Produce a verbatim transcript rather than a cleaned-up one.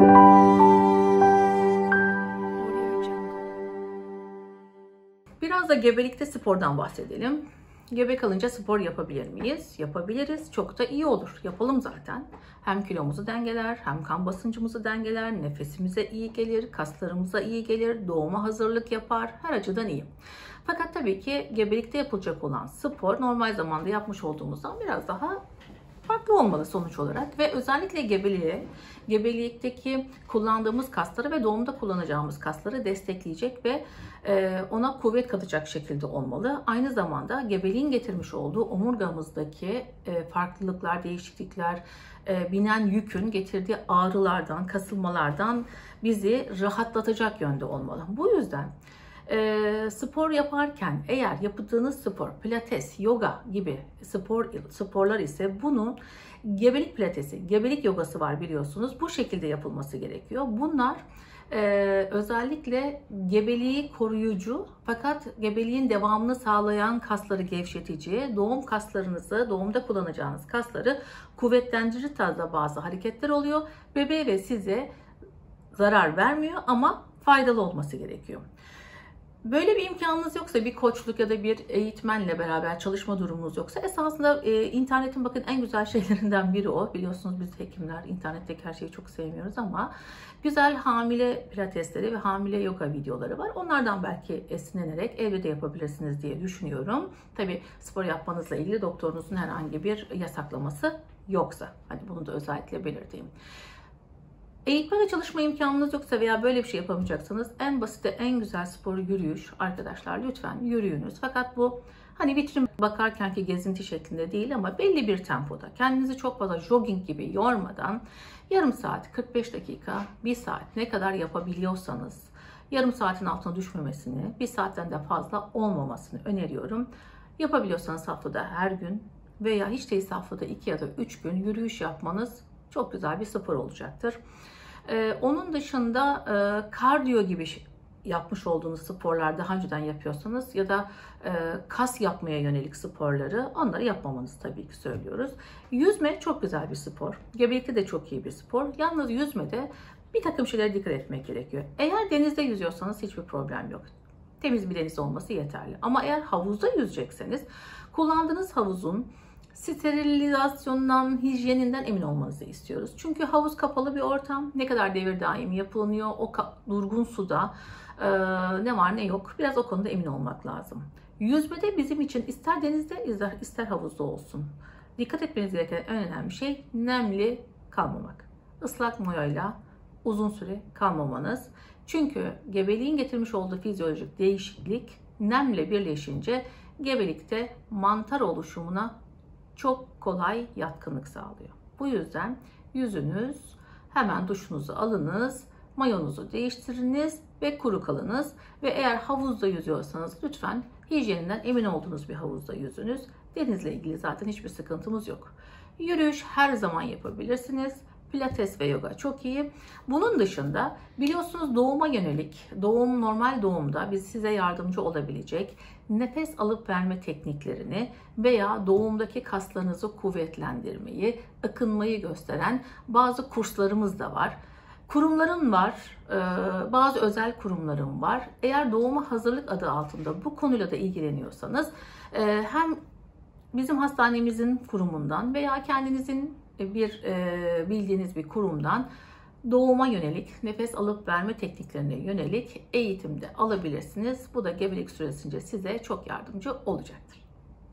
Biraz da gebelikte spordan bahsedelim. Gebe kalınca spor yapabilir miyiz? Yapabiliriz. Çok da iyi olur. Yapalım zaten. Hem kilomuzu dengeler, hem kan basıncımızı dengeler, nefesimize iyi gelir, kaslarımıza iyi gelir, doğuma hazırlık yapar. Her açıdan iyi. Fakat tabii ki gebelikte yapılacak olan spor normal zamanda yapmış olduğumuzdan biraz daha farklı olmalı sonuç olarak ve özellikle gebeliğe, gebelikteki kullandığımız kasları ve doğumda kullanacağımız kasları destekleyecek ve ona kuvvet katacak şekilde olmalı. Aynı zamanda gebeliğin getirmiş olduğu omurgamızdaki farklılıklar, değişiklikler, binen yükün getirdiği ağrılardan, kasılmalardan bizi rahatlatacak yönde olmalı. Bu yüzden E, spor yaparken eğer yaptığınız spor pilates, yoga gibi spor sporlar ise bunun gebelik pilatesi, gebelik yogası var biliyorsunuz. Bu şekilde yapılması gerekiyor. Bunlar e, özellikle gebeliği koruyucu fakat gebeliğin devamını sağlayan kasları gevşetici, doğum kaslarınızı, doğumda kullanacağınız kasları kuvvetlendirici tarzda bazı hareketler oluyor. Bebeğe ve size zarar vermiyor ama faydalı olması gerekiyor. Böyle bir imkanınız yoksa, bir koçluk ya da bir eğitmenle beraber çalışma durumunuz yoksa esasında e, internetin bakın en güzel şeylerinden biri o. Biliyorsunuz biz hekimler internetteki her şeyi çok sevmiyoruz ama güzel hamile pilatesleri ve hamile yoga videoları var. Onlardan belki esinlenerek evde de yapabilirsiniz diye düşünüyorum. Tabii spor yapmanızla ilgili doktorunuzun herhangi bir yasaklaması yoksa. Hani bunu da özellikle belirteyim. Eğitmenle çalışma imkanınız yoksa veya böyle bir şey yapamayacaksanız en basit en güzel sporu yürüyüş. Arkadaşlar lütfen yürüyünüz. Fakat bu hani vitrin bakarkenki gezinti şeklinde değil ama belli bir tempoda. Kendinizi çok fazla jogging gibi yormadan yarım saat, kırk beş dakika, bir saat ne kadar yapabiliyorsanız yarım saatin altına düşmemesini, bir saatten de fazla olmamasını öneriyorum. Yapabiliyorsanız haftada her gün veya hiç değilse haftada iki ya da üç gün yürüyüş yapmanız çok güzel bir spor olacaktır. Ee, onun dışında e, kardiyo gibi yapmış olduğunuz sporlar daha önceden yapıyorsanız ya da e, kas yapmaya yönelik sporları onları yapmamanızı tabii ki söylüyoruz. Yüzme çok güzel bir spor. Gebelikte de çok iyi bir spor. Yalnız yüzmede bir takım şeylere dikkat etmek gerekiyor. Eğer denizde yüzüyorsanız hiçbir problem yok. Temiz bir deniz olması yeterli. Ama eğer havuzda yüzecekseniz kullandığınız havuzun sterilizasyonundan, hijyeninden emin olmanızı istiyoruz. Çünkü havuz kapalı bir ortam. Ne kadar devir daim yapılanıyor. O durgun suda e, ne var ne yok. Biraz o konuda emin olmak lazım. Yüzmede bizim için ister denizde ister, ister havuzda olsun. Dikkat etmeniz gereken en önemli şey nemli kalmamak. Islak mayoyla uzun süre kalmamanız. Çünkü gebeliğin getirmiş olduğu fizyolojik değişiklik nemle birleşince gebelikte mantar oluşumuna çok kolay yatkınlık sağlıyor. Bu yüzden yüzünüz, hemen duşunuzu alınız, mayonuzu değiştiriniz ve kuru kalınız. Ve eğer havuzda yüzüyorsanız lütfen hijyeninden emin olduğunuz bir havuzda yüzünüz. Denizle ilgili zaten hiçbir sıkıntımız yok. Yürüyüş her zaman yapabilirsiniz. Pilates ve yoga çok iyi. Bunun dışında biliyorsunuz doğuma yönelik, doğum normal doğumda biz size yardımcı olabilecek nefes alıp verme tekniklerini veya doğumdaki kaslarınızı kuvvetlendirmeyi, ıkınmayı gösteren bazı kurslarımız da var. Kurumlarım var, bazı özel kurumlarım var. Eğer doğuma hazırlık adı altında bu konuyla da ilgileniyorsanız hem bizim hastanemizin kurumundan veya kendinizin bir e, bildiğiniz bir kurumdan doğuma yönelik, nefes alıp verme tekniklerine yönelik eğitimde alabilirsiniz. Bu da gebelik süresince size çok yardımcı olacaktır.